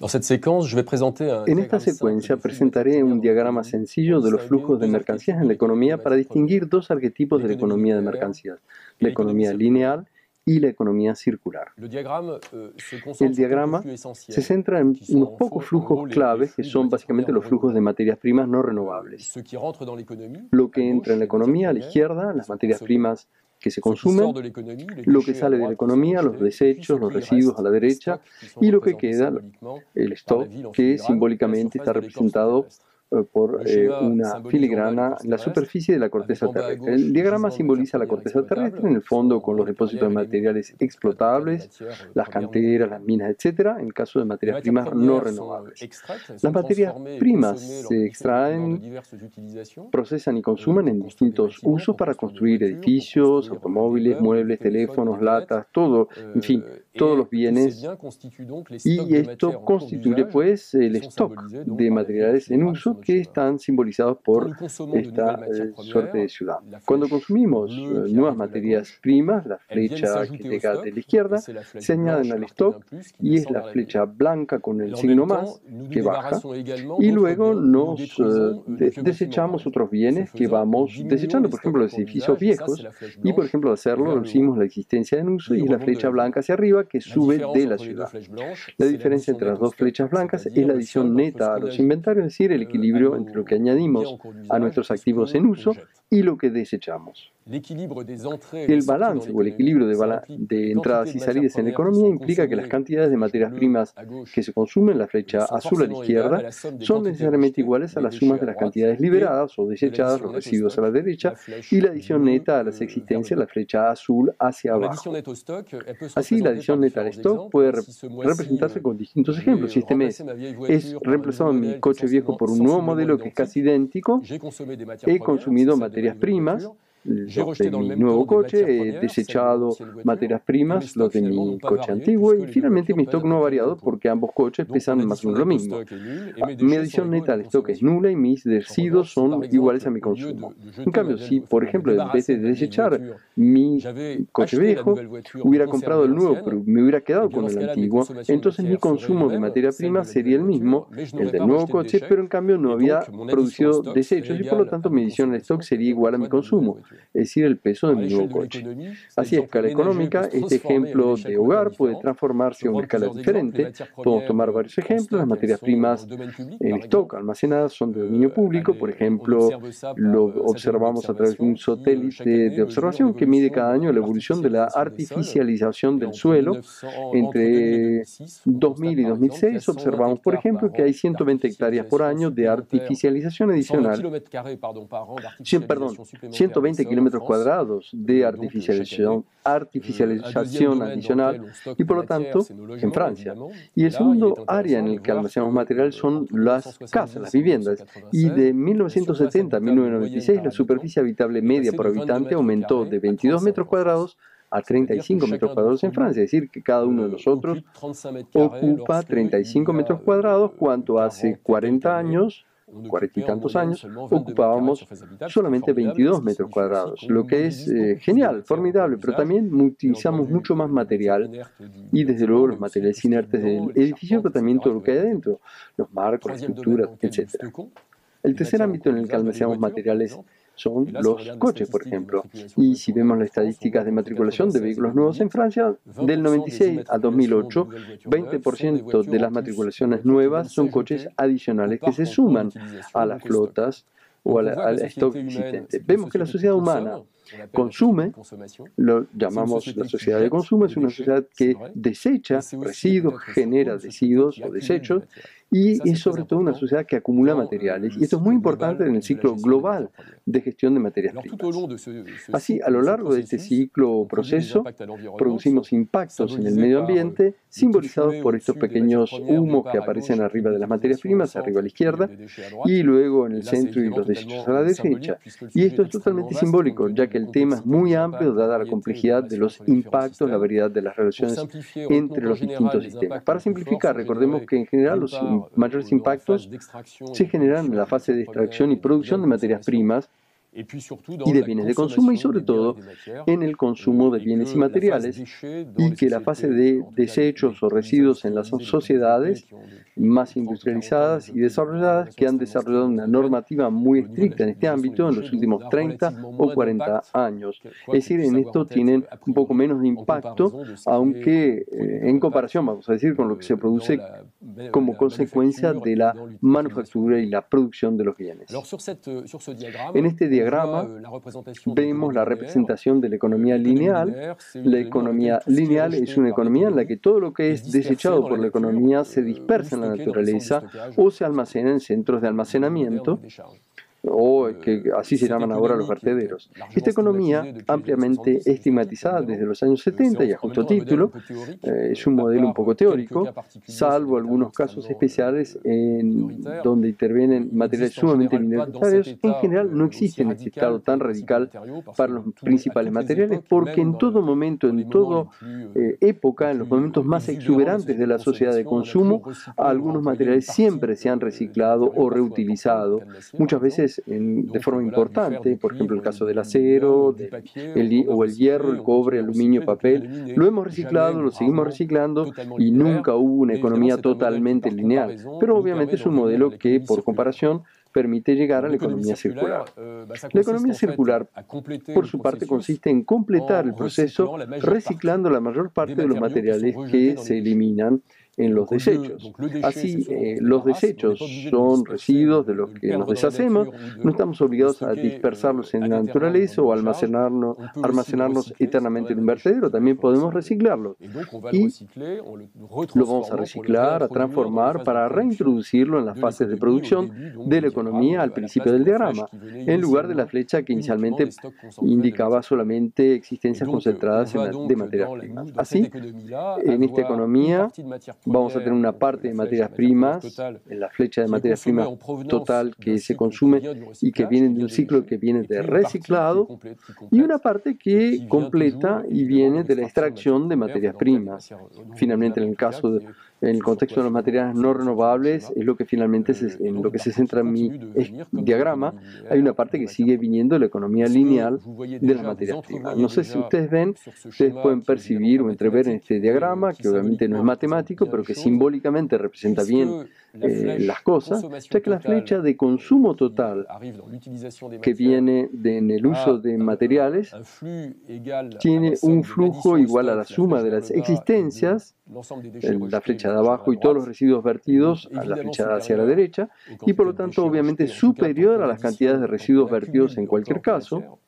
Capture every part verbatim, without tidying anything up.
En esta secuencia presentaré un diagrama sencillo de los flujos de mercancías en la economía para distinguir dos arquetipos de la economía de mercancías, la economía lineal y la economía circular. El diagrama se centra en unos pocos flujos claves que son básicamente los flujos de materias primas no renovables. Lo que entra en la economía a la izquierda, las materias primas que se consumen, lo que sale de la economía, los desechos, los residuos a la derecha, y lo que queda, el stock, que simbólicamente está representado por eh, una filigrana en la superficie de la corteza terrestre. El diagrama simboliza la corteza terrestre, en el fondo con los depósitos de materiales explotables, las canteras, las minas, etcétera, en caso de materias primas no renovables. Las materias primas se extraen, procesan y consumen en distintos usos para construir edificios, automóviles, muebles, teléfonos, latas, todo, en fin, todos los bienes, y esto constituye pues el stock de materiales en uso que están simbolizados por esta eh, suerte de ciudad. Cuando consumimos eh, nuevas materias primas, la flecha que llega de la izquierda, se añaden al stock y es la flecha blanca con el signo más que baja, y luego nos eh, de desechamos otros bienes que vamos desechando, por ejemplo los edificios viejos, y por ejemplo al hacerlo reducimos la existencia en uso y es la flecha blanca hacia arriba que sube de la ciudad. La diferencia entre las dos flechas blancas es la adición neta a los inventarios, es decir, el equilibrio entre lo que añadimos a nuestros activos en uso y lo que desechamos. El balance o el equilibrio de, de entradas y salidas en la economía implica que las cantidades de materias primas que se consumen, la flecha azul a la izquierda, son necesariamente iguales a las sumas de las cantidades liberadas o desechadas, los residuos a la derecha, y la adición neta a las existencias, la flecha azul hacia abajo. Así, la adición neta al stock puede rep representarse con distintos ejemplos. Si este mes es reemplazado mi coche viejo por un nuevo modelo que es casi idéntico, he consumido materias primas los de mi nuevo coche, he desechado materias primas, los de mi coche antiguo, y finalmente mi stock no ha variado porque ambos coches pesan más o menos lo mismo. Mi adición neta al stock es nula y mis residuos son iguales a mi consumo. En cambio, si por ejemplo en vez de desechar mi coche viejo, hubiera comprado el nuevo pero me hubiera quedado con el antiguo, entonces mi consumo de materia prima sería el mismo, el del nuevo coche, pero en cambio no había producido desechos y por lo tanto mi adición al stock sería igual a mi consumo, es decir, el peso de mi nuevo coche. Así, a escala económica, este ejemplo de hogar puede transformarse a una escala diferente. Podemos tomar varios ejemplos. Las materias primas en stock almacenadas son de dominio público. Por ejemplo, lo observamos a través de un satélite de observación que mide cada año la evolución de la artificialización del suelo. Entre dos mil y dos mil seis observamos, por ejemplo, que hay ciento veinte hectáreas por año de artificialización adicional. Perdón, ciento veinte kilómetros cuadrados de artificialización, artificialización adicional y por lo tanto en Francia. Y el segundo área en el que almacenamos material son las casas, las viviendas. Y de mil novecientos setenta a mil novecientos noventa y seis la superficie habitable media por habitante aumentó de veintidós metros cuadrados a treinta y cinco metros cuadrados en Francia, es decir, que cada uno de nosotros ocupa treinta y cinco metros cuadrados, cuanto hace cuarenta años, cuarenta y tantos años, ocupábamos solamente veintidós metros cuadrados, lo que es eh, genial, formidable, pero también utilizamos mucho más material y desde luego los materiales inertes del edificio, pero también todo lo que hay adentro, los marcos, las estructuras, etcétera. El tercer ámbito en el que almacenamos materiales son los coches, por ejemplo. Y si vemos las estadísticas de matriculación de vehículos nuevos en Francia, del noventa y seis a dos mil ocho, veinte por ciento de las matriculaciones nuevas son coches adicionales que se suman a las flotas o al, al stock existente. Vemos que la sociedad humana consume, lo llamamos la sociedad de consumo, es una sociedad que desecha residuos, genera residuos o desechos, y es sobre todo una sociedad que acumula materiales. Y esto es muy importante en el ciclo global de gestión de materias primas. Así, a lo largo de este ciclo o proceso, producimos impactos en el medio ambiente simbolizados por estos pequeños humos que aparecen arriba de las materias primas, arriba a la izquierda, y luego en el centro y los desechos a la derecha. Y esto es totalmente simbólico, ya que el tema es muy amplio, dada la complejidad de los impactos, la variedad de las relaciones entre los distintos sistemas. Para simplificar, recordemos que en general los mayores impactos se generan en la fase de extracción y producción de materias primas y de bienes de consumo y sobre todo en el consumo de bienes y materiales, y que la fase de desechos o residuos en las sociedades más industrializadas y desarrolladas que han desarrollado una normativa muy estricta en este ámbito en los últimos treinta o cuarenta años. Es decir, en esto tienen un poco menos de impacto, aunque eh, en comparación, vamos a decir, con lo que se produce como consecuencia de la manufactura y la producción de los bienes. En este diagrama vemos la representación de la economía lineal. La economía lineal es una economía en la que todo lo que es desechado por la economía se dispersa en la naturaleza o se almacena en centros de almacenamiento, o que así se llaman ahora los vertederos. Esta economía, ampliamente estigmatizada desde los años setenta y a justo título, eh, es un modelo un poco teórico, salvo algunos casos especiales en donde intervienen materiales sumamente minoritarios. En general no existe este estado tan radical para los principales materiales, porque en todo momento, en toda eh, época, en los momentos más exuberantes de la sociedad de consumo, algunos materiales siempre se han reciclado o reutilizado, muchas veces En, de forma importante, por ejemplo el caso del acero, de, el, o el hierro, el cobre, aluminio, papel. Lo hemos reciclado, lo seguimos reciclando y nunca hubo una economía totalmente lineal. Pero obviamente es un modelo que, por comparación, permite llegar a la economía circular. La economía circular, por su parte, consiste en completar el proceso reciclando la mayor parte de los materiales que se eliminan en los desechos. Así, eh, los desechos son residuos de los que nos deshacemos, no estamos obligados a dispersarlos en la naturaleza o almacenarnos, almacenarnos eternamente en un vertedero, también podemos reciclarlos. Y lo vamos a reciclar, a transformar para reintroducirlo en las fases de producción de la economía al principio del diagrama, en lugar de la flecha que inicialmente indicaba solamente existencias concentradas en la, de materias primas. Así, en esta economía vamos a tener una parte de materias primas, en la flecha de materias primas total que se consume y que viene de un ciclo que viene de reciclado, y una parte que completa y viene de la extracción de materias primas. Finalmente, en el caso de, en el contexto de los materiales no renovables, es lo que finalmente se, en lo que se centra en mi diagrama, hay una parte que sigue viniendo de la economía lineal de las materias primas. No sé si ustedes ven, ustedes pueden percibir o entrever en este diagrama, que obviamente no es matemático, pero que simbólicamente representa bien eh, las cosas, ya que la flecha de consumo total que viene de, en el uso de materiales tiene un flujo igual a la suma de las existencias, la flecha de abajo y todos los residuos vertidos a la flecha hacia la derecha, y por lo tanto obviamente superior a las cantidades de residuos vertidos en cualquier caso.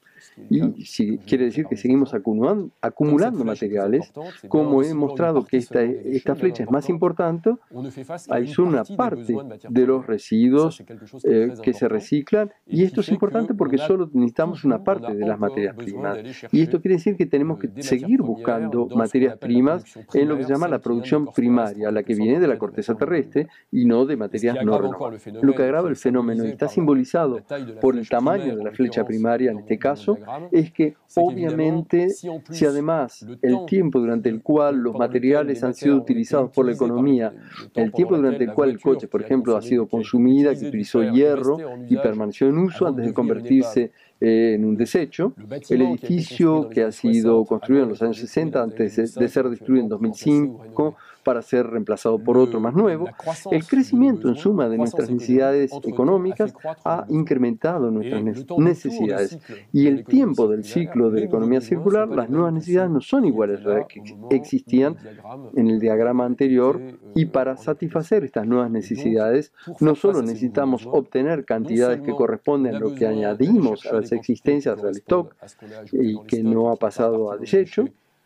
Y si, quiere decir que seguimos acumulando, acumulando materiales. Como he mostrado que esta, esta flecha es más importante, hay solo una parte de los residuos eh, que se reciclan, y esto es importante porque solo necesitamos una parte de las materias primas. Y esto quiere decir que tenemos que seguir buscando materias primas en lo que se llama la producción primaria, la que viene de la corteza terrestre y no de materias no renovables. Lo que agrava el fenómeno y está simbolizado por el tamaño de la flecha primaria en este caso, es que obviamente si además el tiempo durante el cual los materiales han sido utilizados por la economía, el tiempo durante el cual el coche, por ejemplo, ha sido consumida, que utilizó hierro y permaneció en uso antes de convertirse eh, en un desecho, el edificio que ha sido construido en los años sesenta antes de, de ser destruido en dos mil cinco para ser reemplazado por otro más nuevo, el crecimiento en suma de nuestras necesidades económicas ha incrementado nuestras necesidades, y el tiempo del ciclo de la economía circular, las nuevas necesidades no son iguales a las que existían en el diagrama anterior, y para satisfacer estas nuevas necesidades no solo necesitamos obtener cantidades que corresponden a lo que añadimos a las existencias del stock y que no ha pasado a desecho,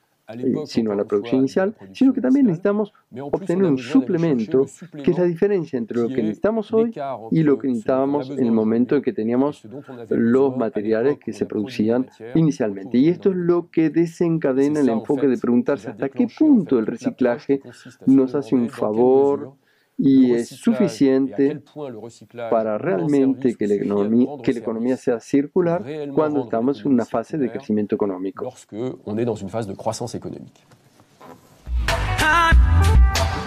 sino a la producción inicial, sino que también necesitamos obtener un suplemento, que es la diferencia entre lo que necesitamos hoy y lo que necesitábamos en el momento en que teníamos los materiales que se producían inicialmente. Y esto es lo que desencadena el enfoque de preguntarse hasta qué punto el reciclaje nos hace un favor y es suficiente para realmente que la economía, que la economía sea circular cuando estamos en una fase de crecimiento económico. Lorsque on est dans une phase de croissance économique.